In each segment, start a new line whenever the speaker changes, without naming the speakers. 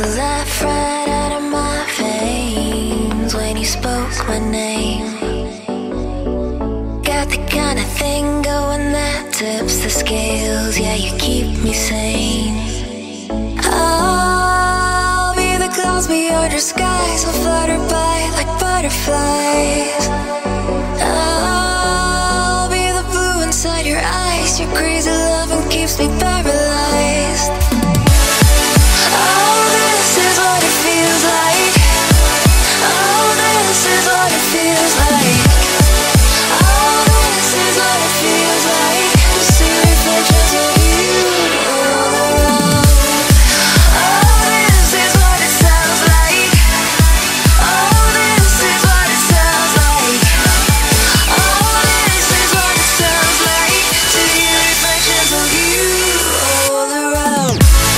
the life right out of my veins when you spoke my name. Got the kind of thing going that tips the scales. Yeah, you keep me sane. I'll be the clouds beyond your skies. I'll flutter by like butterflies. I'll be the blue inside your eyes. Your crazy loving keeps me paralyzed. Oh, this is what it feels like. Oh, this is what it feels like. Oh, this is what it feels like to see reflections of you all around. Oh, this is what it sounds like. Oh, this is what it sounds like. Oh, this is what it sounds like to hear reflections of you all around.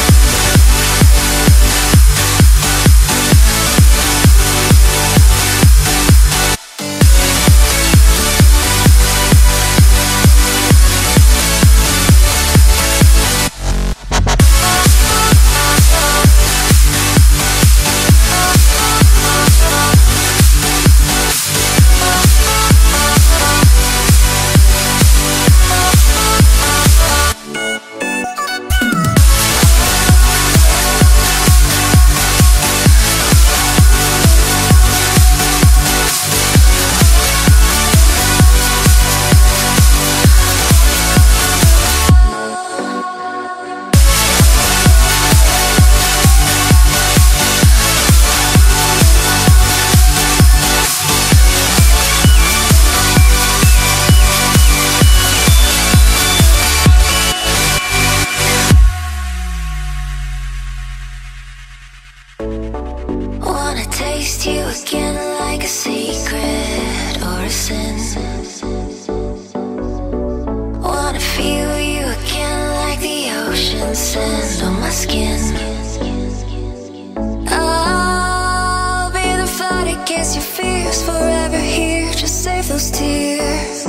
Wanna taste you again like a secret or a sin. Wanna feel you again like the ocean sand on my skin. I'll be the fight against your fears, forever here, just save those tears.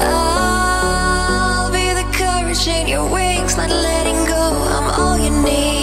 I'll be the courage in your wings, not letting go, I'm all you need.